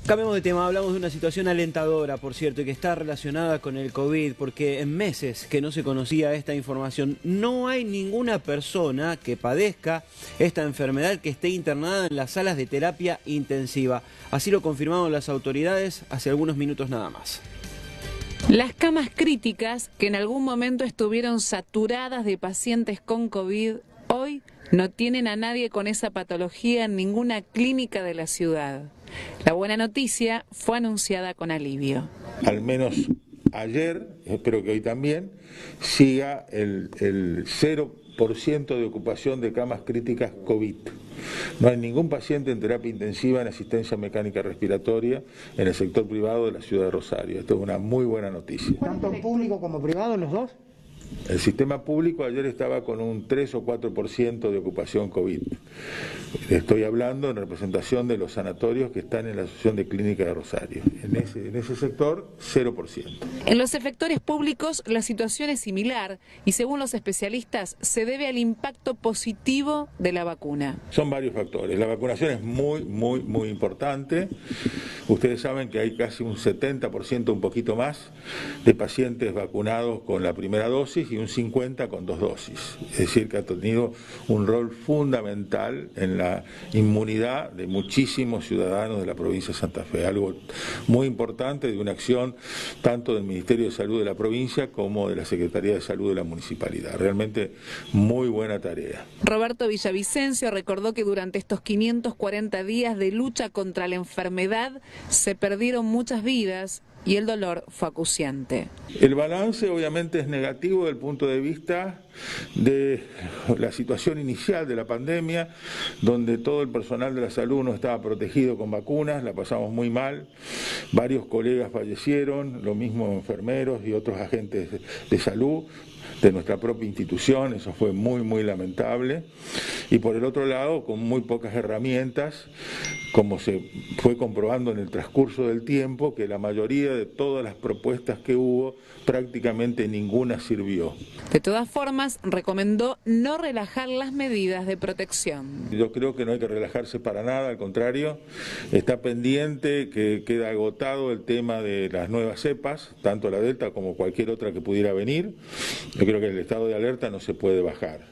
Cambiamos de tema, hablamos de una situación alentadora, por cierto, y que está relacionada con el COVID, porque en meses que no se conocía esta información, no hay ninguna persona que padezca esta enfermedad que esté internada en las salas de terapia intensiva. Así lo confirmaron las autoridades hace algunos minutos nada más. Las camas críticas, que en algún momento estuvieron saturadas de pacientes con COVID, hoy no tienen a nadie con esa patología en ninguna clínica de la ciudad. La buena noticia fue anunciada con alivio. Al menos ayer, espero que hoy también, siga el 0% de ocupación de camas críticas COVID. No hay ningún paciente en terapia intensiva en asistencia mecánica respiratoria en el sector privado de la ciudad de Rosario. Esto es una muy buena noticia. ¿Tanto público como privado los dos? El sistema público ayer estaba con un 3 o 4% de ocupación COVID. Estoy hablando en representación de los sanatorios que están en la Asociación de Clínica de Rosario. En ese sector, 0%. En los efectores públicos la situación es similar y según los especialistas se debe al impacto positivo de la vacuna. Son varios factores. La vacunación es muy importante. Ustedes saben que hay casi un 70%, un poquito más, de pacientes vacunados con la primera dosis y un 50% con 2 dosis. Es decir, que ha tenido un rol fundamental en la inmunidad de muchísimos ciudadanos de la provincia de Santa Fe. Algo muy importante de una acción tanto del Ministerio de Salud de la provincia como de la Secretaría de Salud de la Municipalidad. Realmente muy buena tarea. Roberto Villavicencio recordó que durante estos 540 días de lucha contra la enfermedad se perdieron muchas vidas y el dolor fue acuciante. El balance obviamente es negativo desde el punto de vista de la situación inicial de la pandemia, donde todo el personal de la salud no estaba protegido con vacunas, la pasamos muy mal, varios colegas fallecieron, lo mismo enfermeros y otros agentes de salud de nuestra propia institución, eso fue muy lamentable, y por el otro lado con muy pocas herramientas, como se fue comprobando en el transcurso del tiempo, que la mayoría de todas las propuestas que hubo, prácticamente ninguna sirvió. De todas formas, recomendó no relajar las medidas de protección. Yo creo que no hay que relajarse para nada, al contrario, está pendiente, que queda agotado el tema de las nuevas cepas, tanto la Delta como cualquier otra que pudiera venir. Yo creo que el estado de alerta no se puede bajar.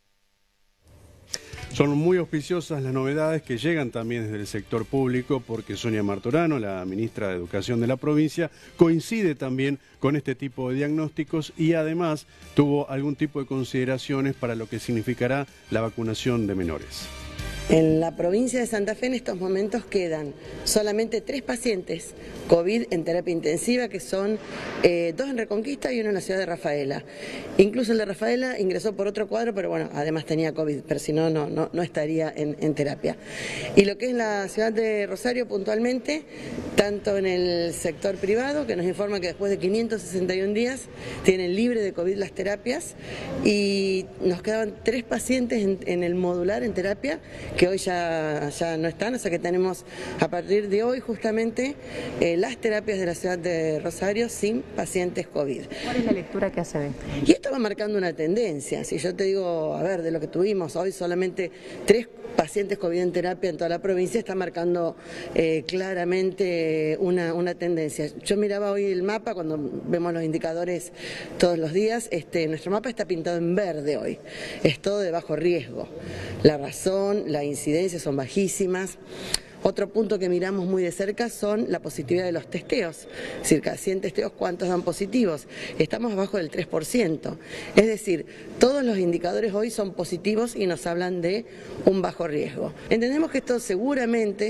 Son muy auspiciosas las novedades que llegan también desde el sector público porque Sonia Martorano, la ministra de Educación de la provincia, coincide también con este tipo de diagnósticos y además tuvo algún tipo de consideraciones para lo que significará la vacunación de menores. En la provincia de Santa Fe en estos momentos quedan solamente 3 pacientes COVID en terapia intensiva, que son 2 en Reconquista y 1 en la ciudad de Rafaela. Incluso el de Rafaela ingresó por otro cuadro, pero bueno, además tenía COVID, pero si no, no estaría en terapia. Y lo que es la ciudad de Rosario puntualmente, tanto en el sector privado, que nos informa que después de 561 días tienen libre de COVID las terapias, y nos quedaban 3 pacientes en el modular en terapia, que hoy ya no están, o sea que tenemos a partir de hoy justamente las terapias de la ciudad de Rosario sin pacientes COVID. ¿Cuál es la lectura que hace de esto? Y esto va marcando una tendencia. Si yo te digo, a ver, de lo que tuvimos hoy, solamente 3 pacientes COVID en terapia en toda la provincia, está marcando claramente una tendencia. Yo miraba hoy el mapa, cuando vemos los indicadores todos los días, nuestro mapa está pintado en verde hoy, es todo de bajo riesgo. La razón, la incidencia son bajísimas. Otro punto que miramos muy de cerca son la positividad de los testeos, es decir, cada 100 testeos, ¿cuántos dan positivos? Estamos abajo del 3%, es decir, todos los indicadores hoy son positivos y nos hablan de un bajo riesgo. Entendemos que esto seguramente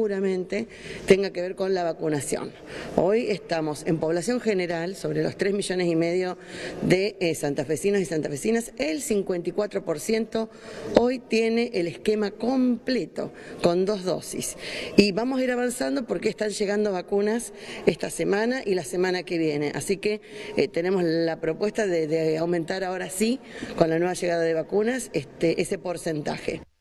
tenga que ver con la vacunación. Hoy estamos en población general, sobre los 3,5 millones de santafesinos y santafesinas, el 54% hoy tiene el esquema completo, con 2 dosis. Y vamos a ir avanzando porque están llegando vacunas esta semana y la semana que viene. Así que tenemos la propuesta de aumentar ahora sí, con la nueva llegada de vacunas, ese porcentaje.